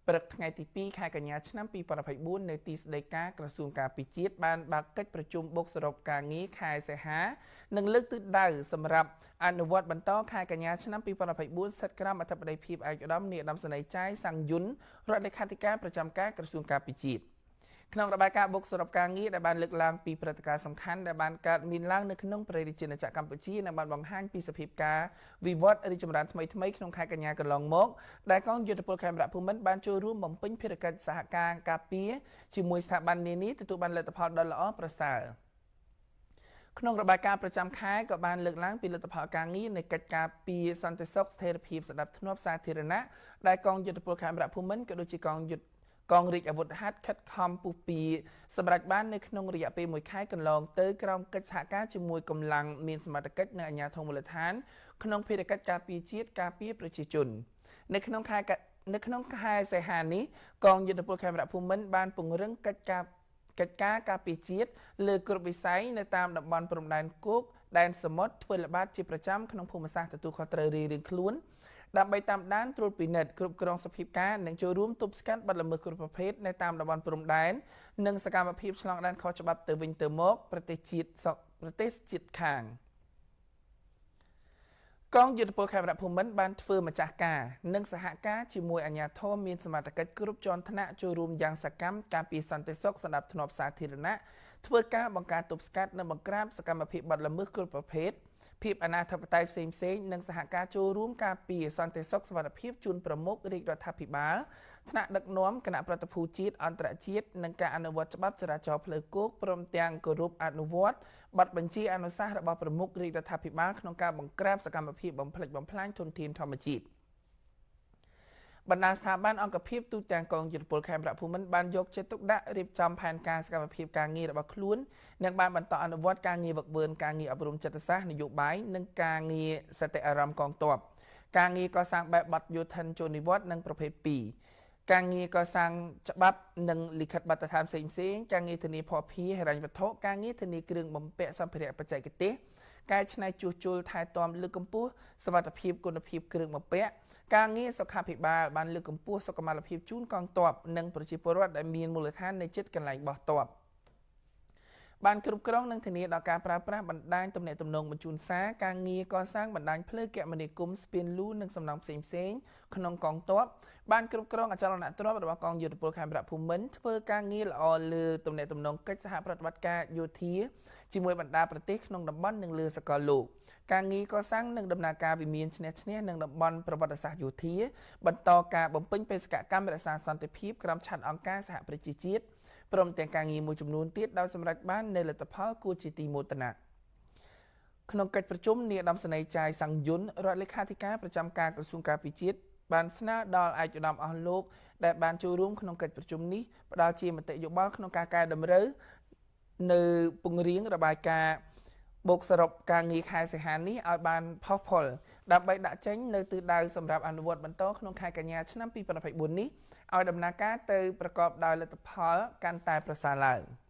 ព្រឹកថ្ងៃទី2ខែកញ្ញាឆ្នាំ2024នៅទីស្តីការក្រសួងការពិជាតិបានបើកកិច្ចប្រជុំបូកសរុបការងារខែសីហានិងលើកទិសដៅសម្រាប់អនុវត្តបន្តខែកញ្ញាឆ្នាំ2024សិទ្ធិក្រមអធិបតីភាពឯកឧត្តមនាយឧត្តមសេនីយ៍ចៃសាំងយុនរដ្ឋលេខាធិការប្រចាំការក្រសួងការពិជាតិក្នុងរបាយការណ៍បូកសរុបការងារដែលបានលើកឡើងពីព្រឹត្តិការណ៍សំខាន់ដែលបានកើតមានឡើងនៅក្នុងប្រទេសជាតិកម្ពុជានិងបានបង្ហាញពីសភាពការវិវត្តរីកចម្រើនថ្មីៗក្នុងខែកញ្ញាកន្លងមកដែលកងយុទ្ធពលខេមរៈភូមិន្ទបានចូលរួមបំពេញភារកិច្ចសហការការពារជាមួយស្ថាប័ននានាទទួលបានលទ្ធផលដ៏ល្អប្រសើរក្នុងរបាយការណ៍ប្រចាំខែក៏បានលើកឡើងពីលទ្ធផលការងារនៃកិច្ចការពារសន្តិសុខស្ថិរភាពសណ្ដាប់ធ្នាប់សាធារណៈដែលកងយុទ្ធពលខេមរៈភូមិន្ទក៏ដូចជាកងរាជអាវុធហត្ថខិតខំពុះពៀសម្រាប់បាននៅក្នុងរយៈពេល1ខែកន្លងទៅក្រោមកិច្ចសហការជាមួយកម្លាំងមានសមត្ថកិច្ចនិងអាជ្ញាធរមូលដ្ឋានក្នុងភារកិច្ចការពារជាតិការពារប្រជាជននៅក្នុងខែសីហានេះកងយុទ្ធពលខេមរៈភូមិន្ទបានពង្រឹងកិច្ចការការពារជាតិលើគ្រប់វិស័យនៅតាមតំបន់ព្រំដែនគោកដែនសមុទ្រធ្វើល្បាតជាប្រចាំក្នុងភូមិសាស្ត្រទទួលខុសត្រូវរៀងៗខ្លួនដើម្បីតាមដានត្រួតពិនិត្យគ្រប់គ្រងសភាពការនិងចូលរួមទប់ស្កាត់បទល្មើសគ្រប់ប្រភេទនៅតាមតំបន់ព្រំដែននិងសកម្មភាពឆ្លងដែនខុសច្បាប់ទៅវិញទៅមកប្រទេសជាតិខាងកងយុទ្ធពលខេមរៈភូមិន្ទបានធ្វើម្ចាស់ការនិងសហការជាមួយអាជ្ញាធរមានសមត្ថកិច្ចគ្រប់ជាន់ថ្នាក់ចូលរួមយ៉ាងសកម្មការពារសន្តិសុខសណ្ដាប់ធ្នាប់សាធារណៈធ្វើការបង្ការទប់ស្កាត់និងបង្ក្រាបសកម្មភាពបទល្មើសគ្រប់ប្រភេទភាពអនាធិបតេយ្យផ្សេងៗនិងសហការចូលរួមការពារសន្តិសុខសុវត្ថិភាពជូនប្រមុខរាជរដ្ឋាភិបាលថ្នាក់ដឹកនាំគណៈប្រតិភូជាតិអន្តរជាតិនិងការអនុវត្តច្បាប់ចរាចរណ៍ផ្លូវគោកព្រមទាំងគោរពអនុវត្តបទបញ្ជាអនុសាសន៍របស់ប្រមុខរាជរដ្ឋាភិបាលក្នុងការបង្ក្រាបសកម្មភាពបំផ្លិចបំផ្លាញធនធានធម្មជាតិបណ្ដាស្ថាប័នអង្គភាពទូទាំងកងយុទ្ធពលខេមរៈភូមិន្ទបានយកចិត្តទុកដាក់រៀបចំផែនការសកម្មភាពការងាររបស់ខ្លួននិងបានបន្តអនុវត្តការងារវឹកវើការងារអប់រំចិត្តសាស្ត្រនយោបាយនិងការងារសតិអារម្មណ៍កងទ័ពការងារកសាងបែបបទយោធិនចូលនិវត្តន៍និងប្រភេទ2ការងារកសាងច្បាប់និងលិខិតបទដ្ឋានផ្សេងៗការងារធានាភស្តុភារហិរញ្ញវត្ថុការងារធានាគ្រឿងបំពាក់សម្ភារៈបច្ចេកទេសកែច្នៃជួសជុលថែទាំលើកកម្ពស់សុវត្ថិភាពគុណភាពគ្រឿងបំពាក់ការងារសុខាភិបាលបានលើកកម្ពស់សុខុមាលភាពជូនកងទ័ពនិងប្រជាពលរដ្ឋដែលមានមូលដ្ឋាននៅជិតកន្លែងបោះទ័ពបានគ្រប់គ្រងនិងធានាដល់ការប្រើប្រាស់បណ្ដាញទំនាក់ទំនងបញ្ជូនសារការងារកសាងបណ្ដាញផ្លូវគមនាគមន៍ស្ពានលូនិងសំណង់ផ្សេងៗក្នុងកងទ័ពបានគ្រប់គ្រងអចលនទ្រព្យរបស់កងយុទ្ធពលខេមរៈភូមិន្ទធ្វើការងារល្អលើទំនាក់ទំនងកិច្ចសហប្រតិបត្តិការយោធាជាមួយបណ្ដាប្រទេសក្នុងតំបន់និងលើសកលលោកការងារកសាងនិងដំណើរការវិមានឈ្នះឈ្នះនឹងតំបន់ប្រវត្តិសាស្ត្រយោធាបន្តការបំពេញបេសកកម្មរក្សាសន្តិភាពក្រោមឆ័ត្រអង្គការសហប្រជាជាតិព្រមទាំងការងារមួយចំនួនទៀតដោយសម្រេចបាននូវលទ្ធផលគួរជាទីមោទនៈក្នុងកិច្ចប្រជុំនាយឧត្តមសេនីយ៍ចៃសាំងយុនរដ្ឋលេខាធិការប្រចាំការក្រសួងការពិជាតិបានស្នើដល់ឯកឧត្តមអស់លោកដែលបានចូលរួមក្នុងកិច្ចប្រជុំនេះផ្ដល់ជាមតិយោបល់ក្នុងការកែតម្រូវនៅពង្រៀងរបាយការណ៍បូកសរុបការងារខែសីហានេះឲ្យបានផុសផុលដើម្បីដាក់ចេញនៅទិសដៅសម្រាប់អនុវត្តបន្តក្នុងខែកញ្ញាឆ្នាំ2024នេះឲ្យដំណើរការទៅប្រកបដោយលទ្ធផលកាន់តែប្រសើរឡើង។